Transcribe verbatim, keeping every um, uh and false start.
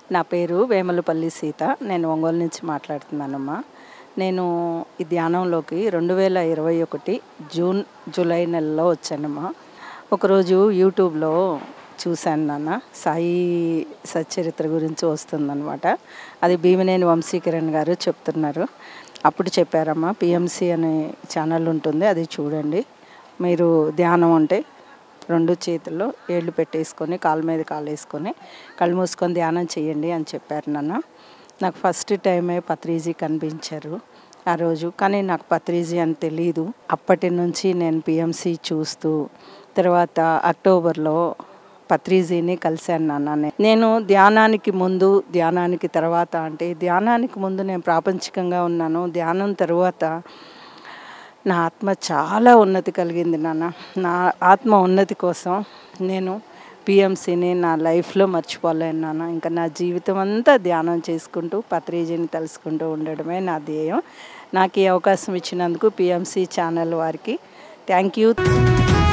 నా పేరు వేమలపల్లి సీత. నేను ఒంగోలు నుంచి మాట్లాడుతున్నానమ్మా. నేను ఈ ధ్యానంలోకి రెండు వేల ఇరవై ఒకటి జూన్ జూలై నెలలో వచ్చానమ్మా. ఒకరోజు యూట్యూబ్లో చూశాను నాన్న, సాయి సచ్చరిత్ర గురించి వస్తుందన్నమాట. అది భీమనేని వంశీకిరణ్ గారు చెప్తున్నారు. అప్పుడు చెప్పారమ్మా, పిఎంసి అనే ఛానల్ ఉంటుంది, అది చూడండి. మీరు ధ్యానం అంటే రెండు చేతుల్లో ఏళ్ళు పెట్టేసుకొని కాలు మీద కాలు వేసుకొని కళ్ళు మూసుకొని ధ్యానం చేయండి అని చెప్పారు నాన్న. నాకు ఫస్ట్ టైమే పత్రిజీ కనిపించారు ఆ రోజు, కానీ నాకు పత్రిజీ అని తెలీదు. అప్పటి నుంచి నేను పిఎంసి చూస్తూ తర్వాత అక్టోబర్లో పత్రిజీని కలిశాను నాన్న. నేను ధ్యానానికి ముందు ధ్యానానికి తర్వాత అంటే ధ్యానానికి ముందు నేను ప్రాపంచికంగా ఉన్నాను. ధ్యానం తర్వాత నా ఆత్మ చాలా ఉన్నతి కలిగింది నాన్న. నా ఆత్మ ఉన్నతి కోసం నేను పిఎంసిని నా లైఫ్లో మర్చిపోలేను నాన్న. ఇంకా నా జీవితం అంతా ధ్యానం చేసుకుంటూ పత్రిజీని తెలుసుకుంటూ ఉండడమే నా ధ్యేయం. నాకు ఈ అవకాశం ఇచ్చినందుకు పిఎంసి ఛానల్ వారికి థ్యాంక్ యూ.